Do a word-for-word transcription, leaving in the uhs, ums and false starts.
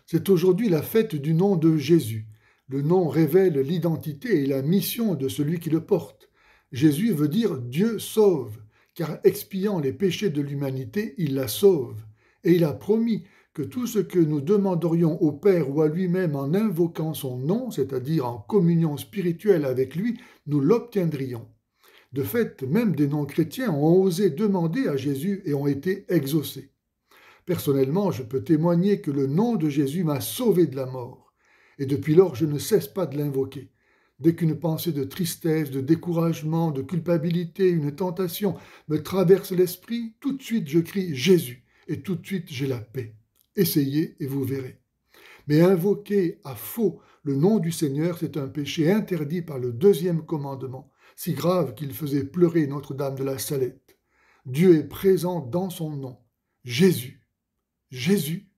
C'est aujourd'hui la fête du nom de Jésus. Le nom révèle l'identité et la mission de celui qui le porte. Jésus veut dire Dieu sauve, car expiant les péchés de l'humanité, il la sauve. Et il a promis que tout ce que nous demanderions au Père ou à lui-même en invoquant son nom, c'est-à-dire en communion spirituelle avec lui, nous l'obtiendrions. De fait, même des non-chrétiens ont osé demander à Jésus et ont été exaucés. Personnellement, je peux témoigner que le nom de Jésus m'a sauvé de la mort. Et depuis lors, je ne cesse pas de l'invoquer. Dès qu'une pensée de tristesse, de découragement, de culpabilité, une tentation me traverse l'esprit, tout de suite je crie Jésus, et tout de suite j'ai la paix. Essayez et vous verrez. Mais invoquer à faux le nom du Seigneur, c'est un péché interdit par le deuxième commandement, si grave qu'il faisait pleurer Notre-Dame de la Salette. Dieu est présent dans son nom. Jésus. Jésus